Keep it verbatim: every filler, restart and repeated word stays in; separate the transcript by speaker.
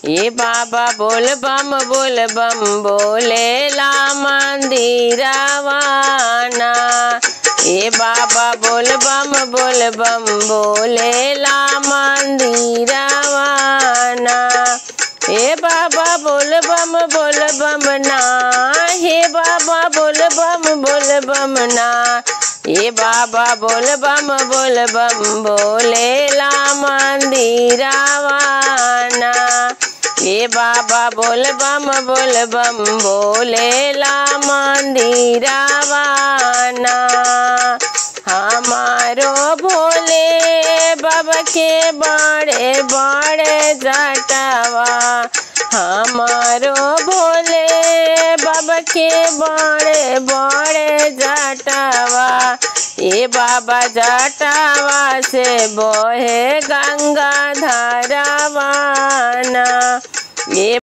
Speaker 1: ये बाबा बोल बम बोल बम बोलेला मंदिरवाना। ये बाबा बोल बम बोल बम बोलेला मंदिरवाना। हे बाबा बोल बम बोल बम ना, हे बाबा बोल बम बोल बम ना। ये बाबा बोल बम बोल बम बोलेला मंदिरवाना। ये बाबा बोल बम बोल बम बोलेला मंदिरवाना। हमारो भोले बाबा के बड़े बड़े जटावा, हमारो भोले बाबा के बड़े बड़े जटावा। ये बाबा जटावा से बोहे गंगा धारावाना। ये